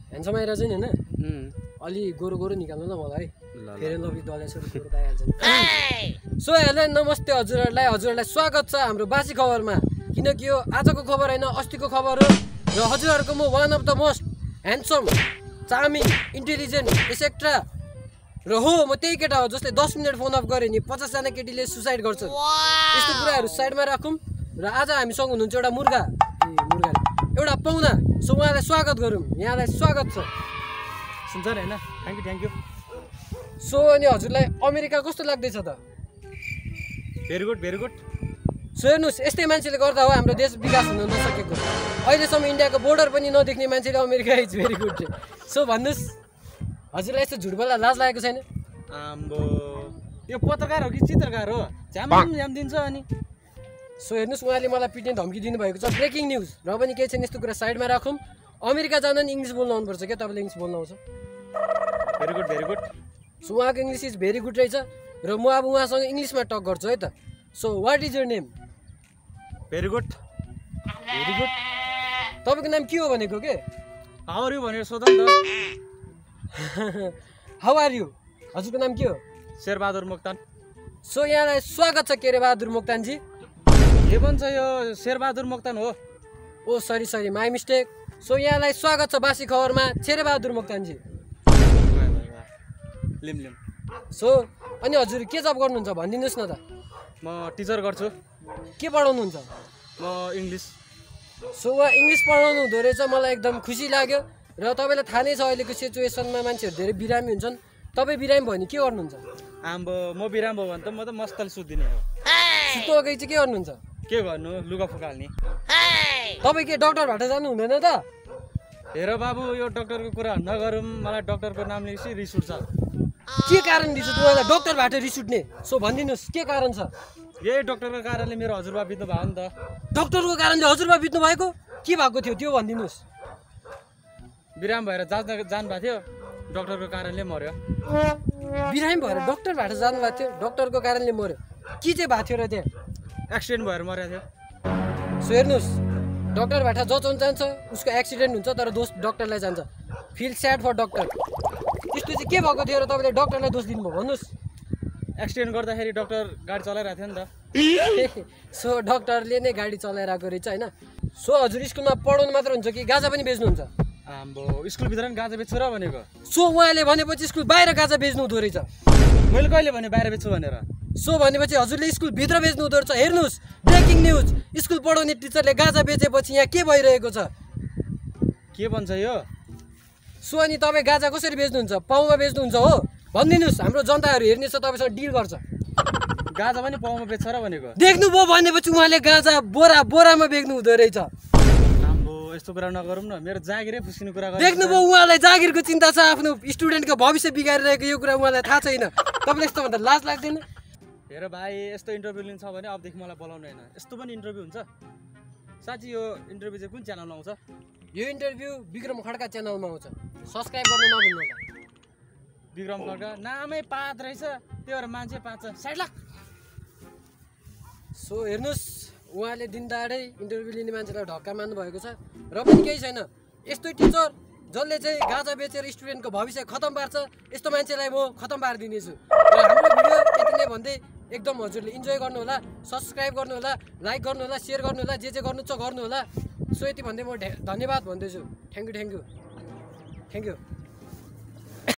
handsome आइरहेछ नि हैन अलि गोरो गोरो निकाल्नु न मलाई फेरि लभी दले छोरी गोरो पाइहाल्छ नि सो हेलो नमस्ते हजुरहरूलाई स्वागत छ हाम्रो बासी खबरमा किनकि यो आजको खबर हैन अस्तिको खबर हो र हजुरहरूको म one of the most handsome charming intelligent etcetera र हो म त्यही केटा हो जसले 10 मिनेट फोन अफ गरे नि 50 जना केटीले सुसाइड गर्छ यस्तो कुराहरू साइडमा राखौं र आज हामीसँग हुनुहुन्छ एउटा मुर्गा एउटा पाहुना सो उहाँलाई स्वागत गरौँ यहाँलाई स्वागत छ सुन्छ र हैन थ्यांक यू सो अनि हजुरलाई अमेरिका कस्तो लाग्दैछ त भेरी गुड सो हेर्नुस् यस्तै मान्छेले गर्दा हो हाम्रो देश विकास हुन नसकेको अहिलेसम्म इन्डियाको बोर्डर पनि नदेख्ने मान्छेले America is very good so भन्नुस् हजुरलाई यस्तो झुट बोल्दा लाज लागेको छैन आम्बो यो पत्रकार हो कि चित्रकार हो झ्याम दिन्छ अनि सो हेर्नुस् उहाँले मलाई पिट्ने धम्की दिनुभएको छ ब्रेकिङ न्युज र पनि केही छैन यस्तो कुरा साइडमा राखौँ अमेरिका जान नि इङ्ग्लिस बोल्न आउनुपर्छ क्या तपाईँले इङ्ग्लिस बोल्न आउँछ भेरी गुड सो उहाँको इङ्ग्लिस इज भेरी गुड रहेछ र म अब उहाँसँग इङ्ग्लिसमा टक गर्छु है त so what is your name very good तपाईँको नाम के हो भनेको के हाउ आर यु भनेर सोध नि त हाउ आर यु हजुरको नाम के हो शेरबहादुर मोक्तान सो यहाँलाई स्वागत छ केरे बहादुर मोक्तानजी के भन्छ यो शेरबहादुर मोक्तान हो ओ सरी माई मिस्टेक सो यहाँलाई स्वागत छ बासी खबरमा छेरे बहादुर मोक्तानजी लिम सो अनि हजुर के जब गर्नुहुन्छ भनिदिनुहोस् न त म टिचर गर्छु के पढाउनुहुन्छ म इङ्ग्लिस सो उहाँ इङ्ग्लिस पढाउनु हुँदो रहेछ मलाई एकदम खुसी लाग्यो र तपाईँलाई थाहा नै छ अहिलेको सिचुएसनमा मान्छेहरू धेरै बिरामी हुन्छन् तपाईँ बिरामी भयो भने के गर्नुहुन्छ आम्बो म बिराम भयो भने त म त मस्तले सुत्दिने हो सुत्नु अगाडि चाहिँ के गर्नुहुन्छ के गर्नु लुगा फुकाल्ने तपाईँ के डक्टरबाट जानु हुँदैन त हेर बाबु यो डक्टरको कुरा नगरौँ मलाई डक्टरको नाम लिएपछि रिस उठ्छ के कारण दिन्छ तपाईँलाई डक्टरबाट रिस उठ्ने सो भनिदिनुहोस् के कारण छ यही डक्टरको कारणले मेरो हजुरबा बित्नु भयो नि त डक्टरको कारणले हजुरबा बित्नु भएको के भएको थियो त्यो भनिदिनुहोस् बिराम भएर जानुभएको थियो डक्टरको कारणले मर्यो बिरामी भएर डक्टरबाट जानुभएको थियो डक्टरको कारणले मर्यो के चाहिँ भएको थियो र त्यहाँ एक्सिडेन्ट भएर मरेको थियो सो हेर्नुहोस् डक्टरबाट जचाउन जान्छ उसको एक्सिडेन्ट हुन्छ तर दोष डक्टरलाई जान्छ फिल स्याड फर डक्टर त्यस्तो चाहिँ के भएको थियो र तपाईँले डक्टरलाई दोष दिनुभयो भन्नुहोस् एक्सिडेन्ट गर्दाखेरि डक्टर गाडी चलाइरहेको थियो नि त सो डक्टरले नै गाडी चलाइरहेको रहेछ होइन सो हजुर स्कुलमा पढाउनु मात्र हुन्छ कि गाजा पनि बेच्नुहुन्छ आम्बो स्कुलभित्र पनि गाजा बेच्छु र भनेको सो उहाँले भनेपछि स्कुल बाहिर गाजा बेच्नु हुँदो रहेछ मैले कहिले भने बाहिर बेच्छु भनेर सो भनेपछि हजुरले स्कुल भित्र बेच्नु हुँदो रहेछ हेर्नुहोस् ब्रेकिङ न्युज स्कुल पढाउने टिचरले गाजा बेचेपछि यहाँ के भइरहेको छ के भन्छ यो सो अनि तपाईँ गाजा कसरी बेच्नुहुन्छ पाउमा बेच्नुहुन्छ हो भनिदिनुहोस् हाम्रो जनताहरू हेर्नेछ तपाईँसँग डिल गर्छ गाजा पनि पाउमा बेच्छ र भनेको देख्नुभयो भनेपछि उहाँले गाजा बोरामा बेच्नु हुँदो रहेछ आम्बो यस्तो कुरा नगरौँ न मेरो जागिरै फुस्किने कुरा गर्नु देख्नुभयो उहाँलाई जागिरको चिन्ता छ आफ्नो स्टुडेन्टको भविष्य बिगारिरहेको यो कुरा उहाँलाई थाहा छैन तपाईँले यस्तो भन्दा लाज लाग्दैन हेर भाइ यस्तो इन्टरभ्यू लिन्छ भने अबदेखि मलाई बोलाउनु होइन यस्तो पनि इन्टरभ्यू हुन्छ साँच्ची यो इन्टरभ्यू चाहिँ कुन च्यानलमा आउँछ यो इन्टरभ्यू विक्रम खड्का च्यानलमा आउँछ सब्सक्राइब गर्नु नभुल्नु होला विक्रम खड्का नामै पात रहेछ त्यो भएर मान्छे पाँच साइड लाख सो हेर्नुहोस् उहाँले दिनदाडै इन्टरभ्यू लिने मान्छेलाई ढक्का मान्नु भएको छ र पनि केही छैन यस्तो टिचर जसले चाहिँ गाजा बेचेर स्टुडेन्टको भविष्य खतम पार्छ यस्तो मान्छेलाई म खतम पारिदिनेछु र हाम्रो भिडियो यति नै भन्दै एकदम हजुरले इन्जोय गर्नु होला सब्सक्राइब गर्नु होला लाइक गर्नु होला सेयर गर्नु होला जे गर्नु छ गर्नु होला सो यति भन्दै म धन्यवाद भन्दैछु थ्याङ्क यू